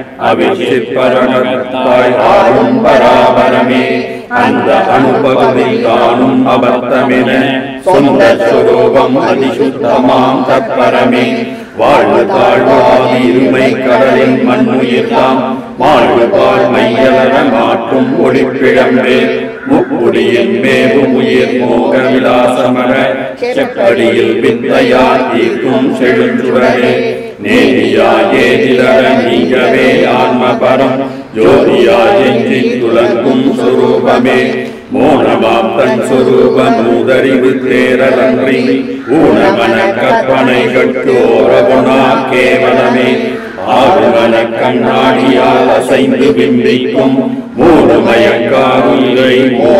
அவிசிப்பரணத்தாய் ஆளும் பராபரமே அந்த அனுபகுதி காணும் அபத்தமென சொந்த சுரூபம் அதிசுத்தமாம் தற்பரமே வாழ்வு தாழ்வாதி இருமை கடலின் மண்ணுயிர்தாம் வாழ்வு பால் மையலர மாற்றும் ஒளிப்பிழம்பே முப்புடியின் மேவும் உயிர் மோக விலாசமர செப்படியில் வித்தையா தீர்க்கும் செழுஞ்சுடரே நேதியா ஏதிலர நீங்கவே ஆன்மபரம் ஜோதியா எஞ்சி துலங்கும் சுரூபமே மோனமாம் தன் சுரூப மூதறிவு தேரலன்றி ஊனமன கற்பனை கட்டோரகுணா கேவலமே ஆறுமன கண்ணாடியால் அசைந்து பிம்பிக்கும் மூடு மயக்காருலை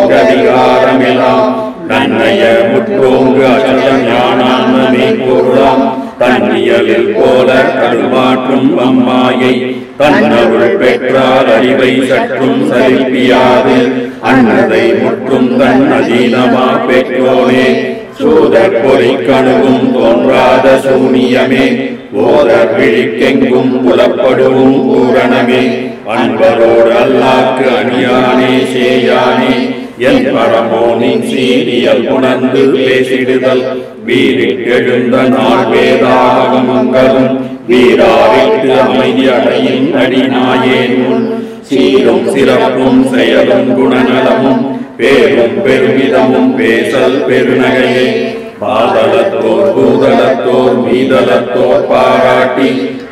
மோகதிகாரமெல்லாம் நன்னைய முற்றோங்கு அச்சல ஞானான்மே பொருளாம் தன்னியலில் போல கருமாற்றும் அம்மாயை தன்னருள் பெற்றார் அறிவை சற்றும் சரிப்பியாது அன்னதை முற்றும் தன் அதீனமா பெற்றோனே சூதர் பொறி கணுவும் தோன்றாத சூனியமே ஓதர் விழிக்கெங்கும் புலப்படுவும் பூரணமே அன்பரோடு அல்லாக்கு அணியானே சேயானே என் பரமோனின் சீரியல் உணர்ந்து பேசிடுதல் வீரிட்டெழுந்த நாள் வேதாகமங்களும் வீராவிட்டு அமைதி அடையின் அடிநாயேன் சீரும் சிறப்பும் செயலும் குணநலமும் பேரும் பெருமிதமும் பேசல் பெருநகையே பாதலத்தோர் பூதலத்தோர் மீதலத்தோர் பாராட்டி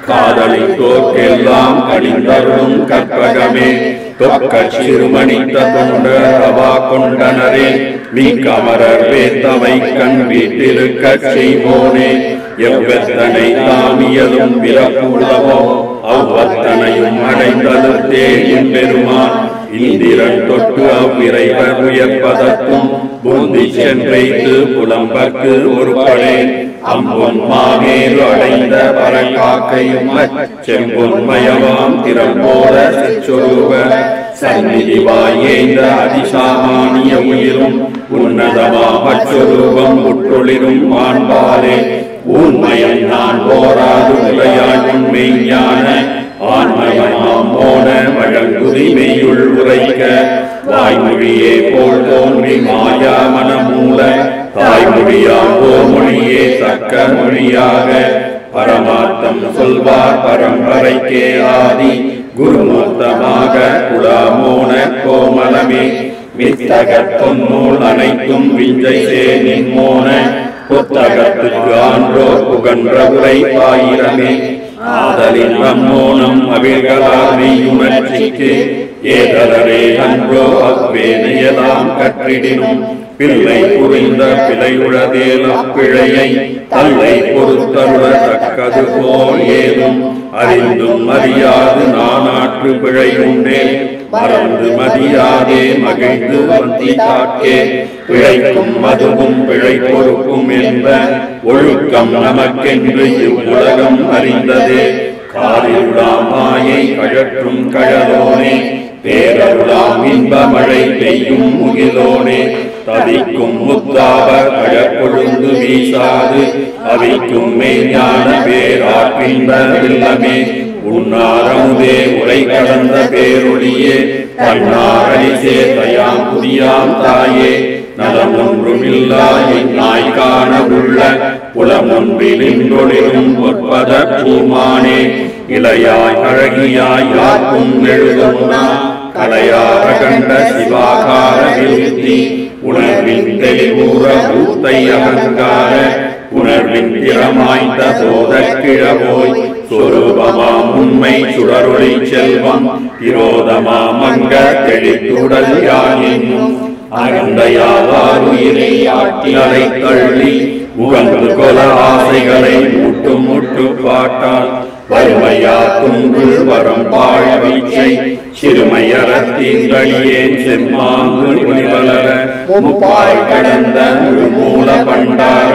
காதலித்தோர்க்கெல்லாம் அணிந்தருளும் கற்பகமே தொக்க சிறுமணித்த தொண்ட ரவா கொண்டனரே நீ கமரர் வேத்தவை கண் வீட்டிருக்க செய்வோனே எவ்வத்தனை தாமியலும் பிறப்புள்ளவோ அவ்வத்தனையும் அடைந்தது தேயின் பெருமான் இந்திரன் தொட்டு அவ்விரைவர் உயர்ப்பதற்கும் புந்தி சென்றைத்து புலம்பற்கு ஒரு படே அம்பொன் மாமேறு அடைந்த பரங்காக்கையும் செம்பொன்மயவாம் திறம்போல சிற்றொருவ சந்நிதி வாயேந்த அதிசாமானிய உயிரும் உன்னதமாமற்றொருவம் உற்றொளிரும் மாண்பாலே உண்மையை நான் போராது உரையாய் உண்மை ஞான ஆன்மயமாம் போன வழங்குரிமையுள் உரைக்க வாய்மொழியே போல் தோன்றி மாயா மனமூல தாய்மொழியாம் மொழியே தக்க மொழியாக பரமார்த்தம் சொல்வார் பரம்பரைக்கே ஆதி குருமூர்த்தமாக குலாமோன கோமலமே வித்தகத் தொன்னூல் அனைத்தும் விஞ்சை சேனின் மோன புத்தகத்துக்கு ஆன்றோ புகன்ற உரை பாயிரமே ஆதலின் நம்மோனம் அவிழ்களாமை உணர்ச்சிக்கு ஏதலரே அன்றோ அவ்வேனையெல்லாம் கற்றிடினும் பிள்ளை புரிந்த பிழையுளதேல் அப்பிழையை தல்லை பொறுத்தருள தக்கது போல் ஏதும் அறிந்தும் அறியாது நானாற்று பிழை உண்டே மறந்து மதியாதே மகிழ்ந்து வந்தி காக்கே பிழைக்கும் மதுவும் பிழை பொறுக்கும் என்ப ஒழுக்கம் நமக்கென்று இவ்வுலகம் அறிந்ததே காரிருளாம் மாயை கழற்றும் கழலோனே பேரருளாம் இன்ப மழை பெய்யும் முகிலோனே தவிக்கும் முத்தாப கழப்பொழுந்து வீசாது அவிக்கும் மெய்ஞான பேராற்றின்ப வில்லமே உன்னாரமுதே உரை கடந்த பேரொழியே தன்னாரணிசே தயாம் புதியாம் தாயே நலமொன்றுமில்லா என் நாய் காண உள்ள புலமொன்றிலின்றொழிலும் ஒற்பத பூமானே இளையாய் அழகியாய் யாக்கும் எழுதுனா கலையார கண்ட சிவாகார விருத்தி உணர்வின் தெளிவூர பூத்தை அகங்கார உணர்வின் திறமாய்ந்த போத கிழவோய் சொரூபமாம் உண்மை சுடரொளி செல்வம் விரோதமாம் அங்க தெளித்துடல் யான் என்னும் அகந்தையாவாருயிரை ஆட்டினரை தள்ளி உகந்து கொல ஆசைகளை முட்டு முட்டு பாட்டால் வறுமையா துன்று வரம் பாழ வீச்சை சிறுமையறத்தீந்தடியேன் செம்மாங்கு ஒளிவளர முப்பாய் கடந்த மூல பண்டார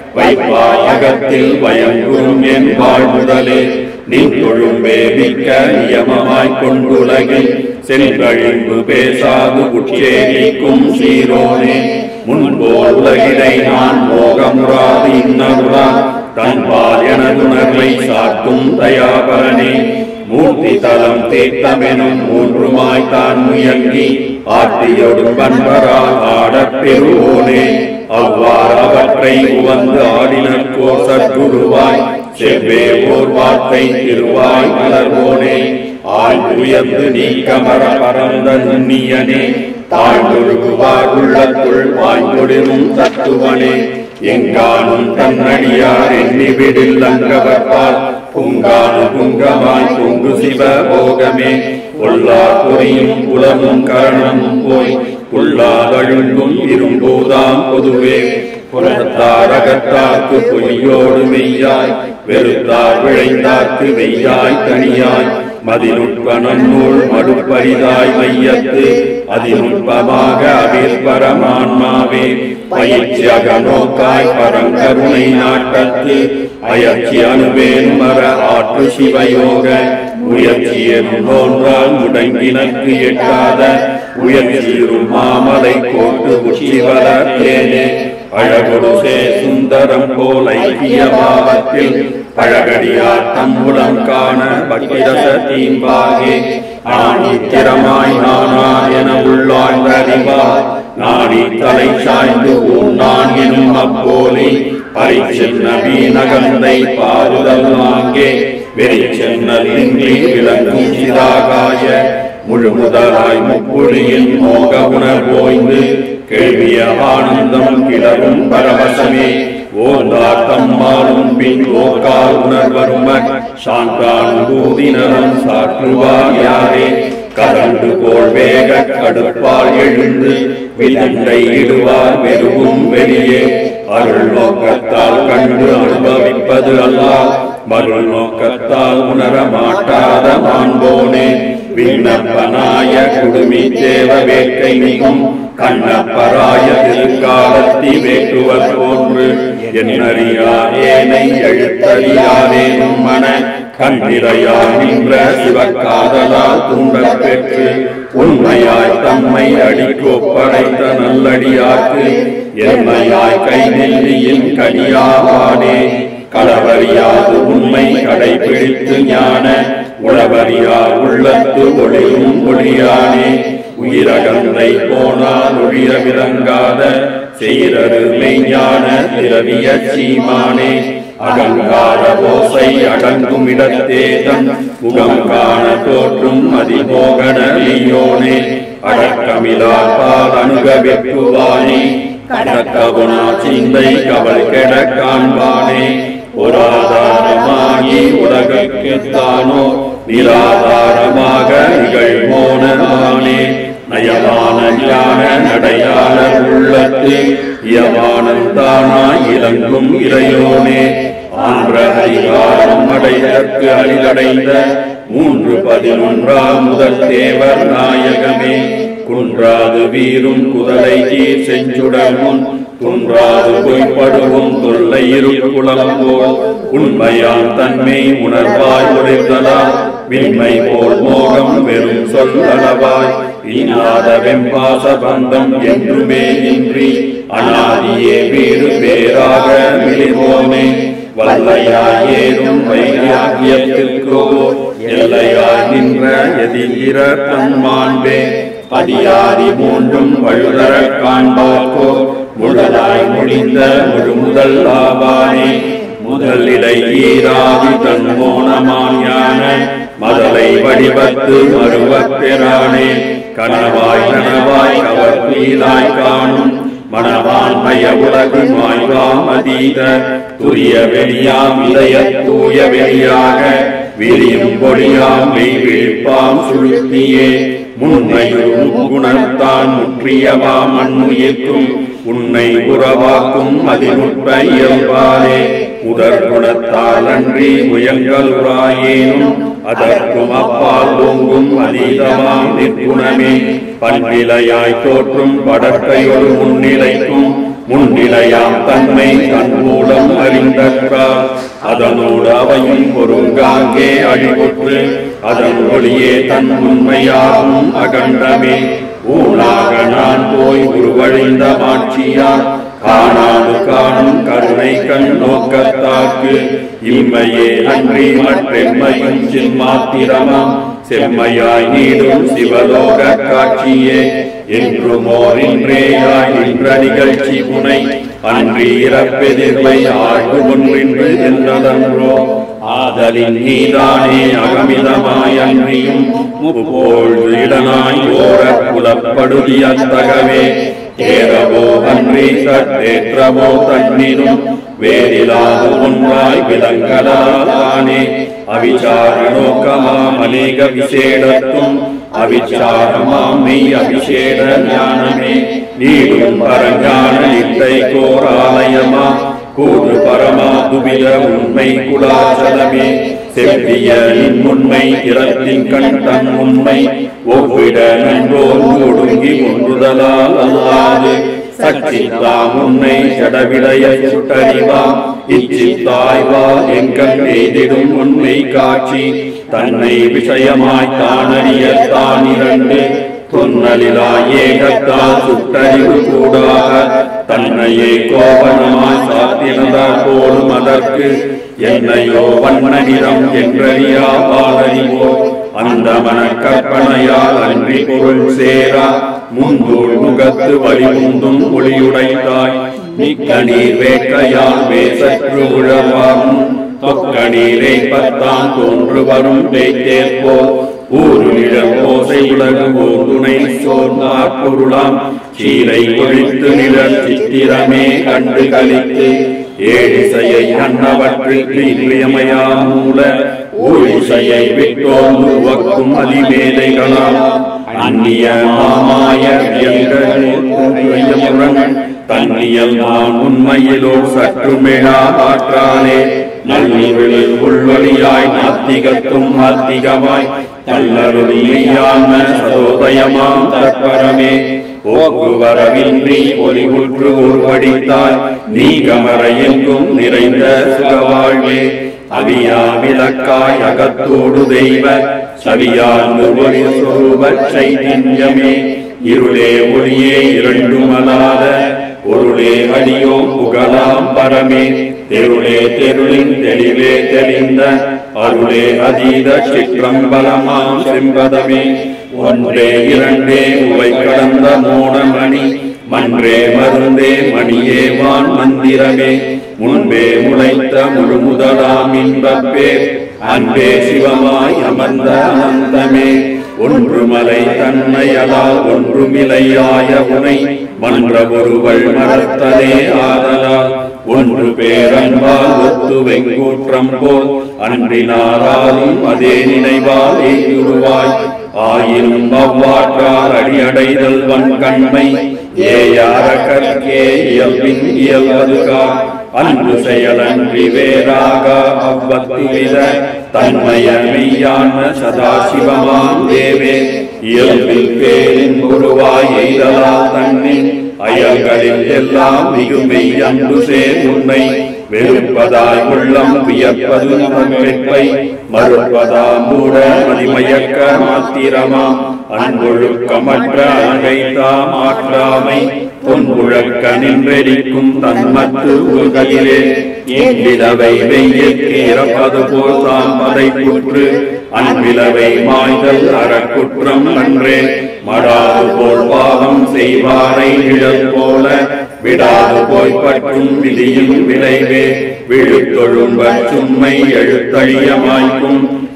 வைப்பாயகத்தில் பயங்குறும் என் வாழ்முதலே நின் தொழும்பே மிக்க நியமமாய்க் கொண்டுலகில் சென்றழிவு பேசாது உச்சேரிக்கும் சீரோனே முன்போல் உலகினை நான் மோகமுறாது இன்னருளால் தன்பால் எனதுணர்வை சாத்தும் தயாபரனே மூர்த்தி தலம் தீர்த்தமெனும் மூன்றுமாய் தான் முயங்கி ஆட்டியொடும் பண்பரால் ஆடப் பெறுவோனே அவ்வாறு அவற்றை உவந்து ஆடினர்கோ சற்குருவாய் செவ்வே ஓர் வார்த்தை திருவாய் மலர்வோனே ஆய்ந்து உயர்ந்து நீ கமர பரந்த நுண்ணியனே தாழ்ந்தொழுகுவார் உள்ளத்துள் வாய்ந்தொடிரும் தத்துவனே எங்கானும் தன்னடியார் எண்ணிவிடில் அங்கவர்பால் பொங்கானு புங்கமாய் பொங்கு சிவ போகமே பொல்லா பொறியும் புலமும் கரணமும் போய் புல்லாதழுங்கும் இரும்போதாம் பொதுவே புறத்தார் அகத்தார்க்கு பொய்யோடு மெய்யாய் வெறுத்தார் விழைந்தார்க்கு வெய்யாய் தனியாய் மதிநுட்ப நன்னூல் மடுப்பரிதாய் மையத்து அதிநுட்பமாக அபிர்பரமான்மாவே பயிற்சியாக நோக்காய் பரங்கருணை நாட்டத்து அயற்சி அணுவேன் மர ஆற்று சிவயோக முயற்சியும் தோன்றால் முடங்கினக்கு எட்டாத உயர்ச்சியும் மாமலை கோட்டு உச்சிவரேனே அழகொடு சே சுந்தரம் போல் ஐக்கிய பாவத்தில் பழகடியார் தம்முடம் காண பக்கிரச தீம்பாகே நாணி திறமாய் நானா என உள்ளாழ்ந்த அறிவார் நாடி தலை சாய்ந்து நான் எனும் அப்போலி பரிச்சென்ன வீணகந்தை பாருதல் ஆங்கே வெறிச்சென்னல் இன்றி விளங்கும் சிதாகாய முழு முதலாய் முப்புளியின் மோக உணர்வோய்ந்து கேள்விய ஆனந்தம் கிளரும் பரவசமே ஓந்தார் தம்மாலும் பின் ஓக்கால் உணர்வரும சாந்தானுபூதினரும் சாற்றுவார் யாரே கரண்டு போல் வேக கடுப்பால் எழுந்து விலண்டை இடுவார் வெறுவும் வெளியே அருள் நோக்கத்தால் கண்டு அனுபவிப்பது அல்லால் மருள் நோக்கத்தால் உணர மாட்டாத மாண்போனே விண்ணப்பனாய குடுமி தேவ வேட்கை மிகும் கண்ணப்பராய திருக்காலத்தி வேட்டுவர் போன்று என்னறியா ஏனை எழுத்தறியாதேனும் மன கண்டிரையா நின்ற சிவக்காதலால் தூண்டப் பெற்று உண்மையாய் தம்மை அடிக்கோ படைத்த நல்லடியார்க்கு என்மையாய் கை நெல்லியின் கனியாவானே களவறியாது உண்மை கடைபிடித்து ஞான உளவறியா உள்ளத்து ஒளியும் ஒளியானே உயிரகந்தை போனால் ஒழிய விளங்காத செய்தரு மெய்ஞான திரவிய சீமானே அகங்கார ஓசை அடங்கும் இடத்தேதன் முகம் காண தோற்றும் அதிமோகன லியோனே அடக்கமிலா பால் அணுக வெப்புவானே கடக்கவுனா சிந்தை கவல் கெட காண்பானே பொருளாதாரமாகி உலகத்தானோ நிராதாரமாக நிகழ்மோனே நயமான ஞான நடையாளர் உள்ளத்து யமானந்தானாய் இலங்கும் இறையோனே ஆன்ற அதிகாரம் அடைதற்கு அழிலடைந்த மூன்று பதினொன்றாம் முதல் தேவர் நாயகமே குன்றாது வீரும் குதலை கீர் செஞ்சுடர் முன் குன்றாது பொய்ப்படுவும் தொல்லை இருகுளம் போல் உண்மையாம் தன்மை உணர்வாய் உரைத்தலால் விண்மை போல் மோகம் வெறும் சொல்லளவாய் இனாத வெம்பாச பந்தம் என்றுமே இன்றி அநாதியே வீடு பேராக மிளிர்வோனே வல்லையாய் ஏறும் வைராகியத்திற்கோ எல்லையாய் நின்ற எதிர தன்மான்பே பதியாதி மூன்றும் வழுதர காண்பார்க்கோ முழலாய் முடிந்த முழு முதல் ஆவானே முதலிடை ஈராதி தன்மோனமான் ஞான மதலை வடிவத்து மறுவப் பெறானே கனவாய் நனவாய் கவர்பீலாய் காணும் மணவான்மய உலகு மாய்வாம் அதீத துரிய வெளியாம் இதய தூய வெளியாக விரியும் பொழியாம் மெய் விழிப்பாம் சுழுத்தியே முன்னையும் குணத்தான் முற்றியவா மண்ணுயிர்க்கும் உன்னை உறவாக்கும் அதிநுட்ப இயல்பாலே உதர் குணத்தால் அன்றி முயங்கலுராயேனும் அதற்கும் அப்பால் ஓங்கும் அதீதமாம் நிற்குணமே பன்னிலையாய் தோற்றும் படற்கையொரு முன்னிலைக்கும் முன்னிலையாம் தன்மை தன் மூலம் அறிந்தற்றார் அதனோடு அவையும் பொருங்காங்கே அழிவுற்று அதன் ஒளியே தன் உண்மையாகும் அகண்டமே ஊனாக நான் போய் உருவழிந்த மாட்சியார் காணாது காணும் கருணை கண் நோக்கத்தாக்கு இம்மையே அன்றி மற்றெம்மையும் சின்மாத்திரமாம் செம்மையாய் நீடும் சிவலோக காட்சியே என்றுமோர் இன்றேயாய் நின்ற நிகழ்ச்சி புனை அன்றி இறப்பெதிர்வை ஆழ்வு ஒன்றின்று என்றதன்றோ ஆதலின் நீதானே அகமிதமாய் அன்றியும் முப்பொழுது இடனாய் ஓர புலப்படுதி அத்தகவே ஏறவோ அன்றி சற்றேற்றவோ தன்னினும் வேறிலாது ஒன்றாய் விலங்கலானே அவிசார நோக்கமாம் அநேக விசேடத்தும் அவிச்சாரமாம் மெய் அபிஷேட ஞானமே நீடும் பரஞான நித்தை கோராலயமா கூடு பரமா துவித உண்மை குலாச்சலமே செவ்விய உண்மை திறத்தின் கண் தன் உண்மை ஒவ்விட நன்றோர் ஒடுங்கி ஒன்றுதலால் அல்லாது சச்சித்தாம் உன்னை ஜடவிடைய சுட்டறிவா இச்சித்தாய்வா எங்கள் எய்திடும் உண்மை காட்சி தன்னை விஷயமாய் தானறிய தான் இரண்டு தொன்னலிலா ஏகத்தால் சுட்டறிவு கூடாக தன்னையே கோபனமாய் சாத்தினதால் போலும் அதற்கு என்னையோ வண்ண நிறம் என்றறியா பாலறிவோ அந்த மன கற்பனையால் அன்றி பொருள் சேரா முந்தூள் முகத்து வழிமுந்தும் ஒளியுடைத்தாய் மிக்க நீர் வேட்கையால் வேசற்று உழவாகும் தொக்க நீரை பத்தான் தோன்று வரும் பேய்த்தேற்போல் ஊரு நிழல் ஓசை உலகு ஓர் துணை சோர்ந்தாற் பொருளாம் சீரை ஒழித்து நிழல் சித்திரமே கண்டு கழித்து ஏழிசையை அன்னவற்றிற்கு இன்றியமையா மூல ஊழிசையை விட்டோர் உருவக்கும் அதிமேதைகளாம் அந்நிய மாமாய தன்னியல் நான் உண்மையிலோர் சற்றுமிழா ஆற்றானே நல்லிருளில் உள்வழியாய் நாத்திகத்தும் ஆத்திகமாய் நல்லருளியான சதோதயமாம் தற்பரமே போக்குவரவின்றி ஒளி உற்று உருவடித்தாய் நீ கமர எங்கும் நிறைந்த சுகவாழ்வே அவியா விளக்காய் அகத்தோடு தெய்வ சவியார்ந்து ஒளி சொரூப சைதன்யமே இருளே ஒளியே இரண்டும் அலாத பொருளே அடியோ புகழாம் பரமே தெருளே தெருளின் தெளிவே தெளிந்த அருளே அதீத சிற்றம்பலமாம் செம்பதமே ஒன்றே இரண்டே உவை கடந்த மோனமணி மன்றே மருந்தே மணியே வான் மந்திரமே முன்பே முளைத்த முழுமுதலாம் இன்பப்பே அன்பே சிவமாய் அமர்ந்த அனந்தமே ஒன்றுமலை தன்னையலால் ஒன்றுமிலையாய உனை மன்ற ஒருவள் மறத்ததே ஆதலால் ஒன்று பேரன்பால் ஒத்து வெங்கூற்றம் போல் அன்றினாராலும் அதே நினைவால் எய்துருவாய் ஆயினும் அவ்வாற்றால் அடியடைதல் வன்கண்மை ஏயார கற்கே இயல்பின் இயல்வதுகா அன்பு செயலன்றி வேறாக அவ்வத்துவித தன்மய மெய்யான சதாசிவமாம் தேவே இயல்பில் பேரின் குருவாய் எய்தலால் தன்னின் அயல்களில் எல்லாம் மிகுமை அன்பு சேர் உன்னை வெறுப்பதாய் உள்ளம் வியப்பது வெப்பை மறுப்பதா மூட மதிமயக்க மாத்திரமாம் அன்பொழுக்கமற்ற அகைத்தாம் ஆற்றாமை பொன்புழக்க நின்றெடிக்கும் தன்மத்து உலகிலே ஏண்டிலவை வெய்யற்கேறப்பது போல் தாம் அதை புற்று அன்பிலவை மாய்தல் அறக்குற்றம் அன்றே மடாது போல் பாவம் செய்வாரை நிழல் போல விடாது போய் பற்றும் விதியும் விளைவே விழுத்தொழும்ப சும்மை எழுத்தழியமாய்க்கும்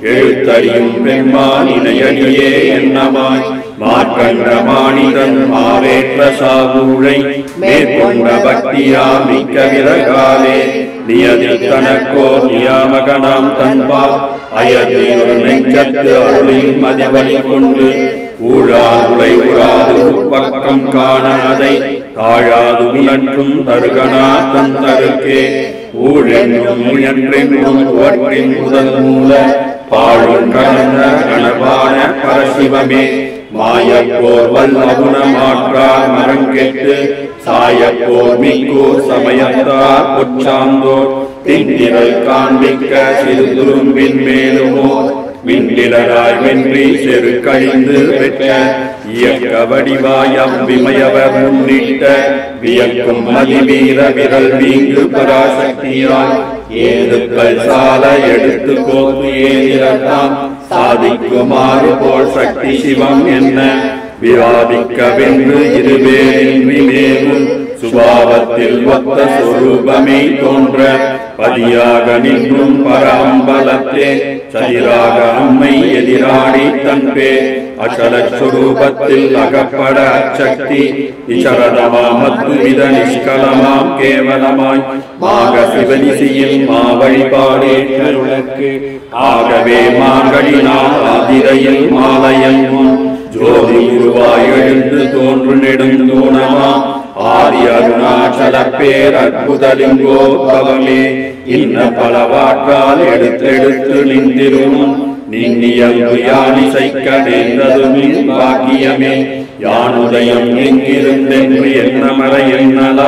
எழுத்தறியும் பெண்மானினையடியே என்னமாய் மாற்கண்ட மானிதன் மாவேற்ற சாவூழை மேற்கொண்ட பக்தியா மிக்க விரகாலே நியதி தனக்கோ நியாமகனாம் தன்பால் அயர்தீர் நெஞ்சத்து அருளின் மதிவழி கொண்டு ஊழாது உலை உறாது பக்கம் காண அதை தாழாது உணற்றும் தருகனா தன் தருக்கே ஊழென்றும் முயன்றென்றும் ஒற்றின் முதல் மூல பாழும் கடந்த கணவான பரசிவமே மாயப்போர் வல்லகுண மாற்றார் மரங்கெட்டு சாயப்போர் மிக்கூர் சமயத்தார் பொச்சாந்தோர் திண்டிரல் காண்பிக்க சிறு துரும்பின் மேலுமோ மின்னிலராய் வென்றி செரு கழிந்து பெற்ற இயக்க வடிவாயம் விமயவர் முன்னிட்ட வியக்கும் மதிவீர விரல் வீங்கு பராசக்தியாய் ஏதுக்கள் சால எடுத்து கோத்து ஏதிரத்தாம் சாதிக்குமாறு போல் சக்தி சிவம் என்ன விவாதிக்க வென்று இருவேரின்றி மேலும் சுபாவத்தில் ஒத்த சொரூபமே தோன்ற பதியாக நின்றும் பராம்பலத்தே சதிராக அம்மை எதிராடி தன்பே அச்சல சுரூபத்தில் அகப்பட அச்சக்தி இச்சரதமாமத்து வித நிஷ்கலமாம் கேவலமாய் மாக சிவனிசியில் மா வழிபாடே கருளக்கு ஆகவே மாங்கடினால் ஆதிரையில் மாலையன் ஜோதி உருவாய் எழுந்து தோன்று நெடுந்தோணமா ஆதி அருணாச்சல பேர் அற்புதலிங்கோத்பவமே இன்ன பலவாற்றால் எடுத்தெடுத்து நின்றிரும் நின்னியல்பு யானிசைக்க நேர்ந்ததுமின் பாக்கியமே யானுதயம் எங்கிருந்தென்று எண்ணமர எண்ணலா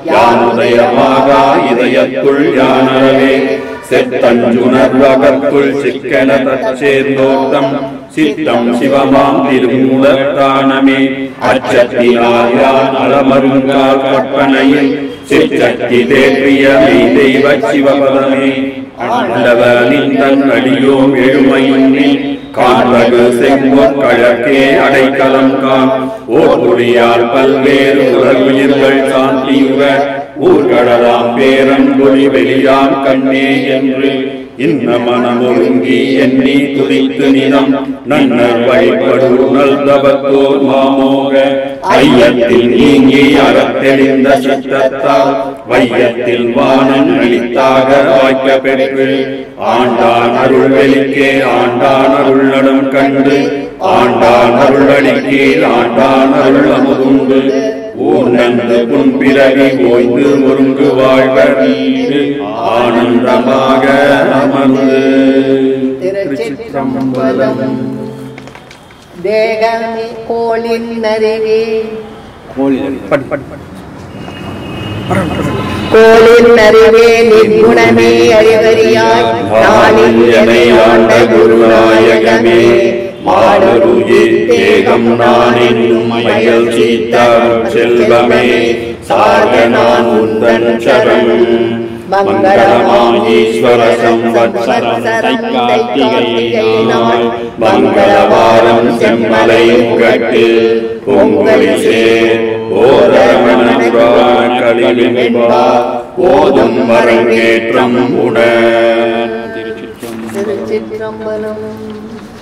யானுதயமாகா இதயத்துள் யானரவே செத்தஞ்சுணர்வகற்குள் சிக்கன தச்சேர்ந்தோட்டம் சித்தம் சிவமாம் திருமூலத்தானமே அச்சத்தினால் யான் அலமருங்கால் கற்பனையில் சிற்றத்தி தேற்றிய மெய் தெய்வ சிவபதமே ஆண்டவனின் தன் அடியோம் எழுமையுன்னில் காண்பகு செங்கோற் கழக்கே அடைக்கலம் காம் ஓர் ஒளியால் பல்வேறு உலகுயிர்கள் சாந்தியுற ஊர்கடலாம் பேரன்பொழி வெளியான் கண்ணே என்று இன்ன மனமொருங்கி எண்ணி துதித்து நிதம் நன்னர் வழிபடுநல் தவத்தோர் மாமோக ஐயத்தில் நீங்கி அறத்தெளிந்த சித்தத்தால் வையத்தில் வானம் அளித்தாக வாய்க்க பெற்று ஆண்டான் அருள் வெளிக்கே ஆண்டான் அருள் நடம் கண்டு ஆண்டான் அருள் அளிக்கீழ் ஆண்டான் அருள் அமுதுண்டு ஊர்நந்து புன்பிறவி ஓய்ந்து ஒருங்கு வாழ்வர் நீடு ஆனந்தமாக அமர்ந்து. திருச்சிற்றம்பலம். தேகமே கோளின் நரிவே கோளின் அறிவே நிர்குணமே அறிவறியாய் நாளில் எனை ஆண்ட குருநாயகமே மாடருயிர் தேகம் நான் என்னும் மயல் சீத்தாரும் செல்வமே சார்க நான் உந்தன் சரண் மங்களமாம் ஈஸ்வர சம்வத்சரம் தைக்கார்த்திகை நாள் மங்களவாரம் செம்மலை முகட்டு பொங்கலி சேர் ஓதரமண புராண களிவென்பா ஓதும் வரங்கேற்றம் உடன். திருச்சிற்றம்பலம்.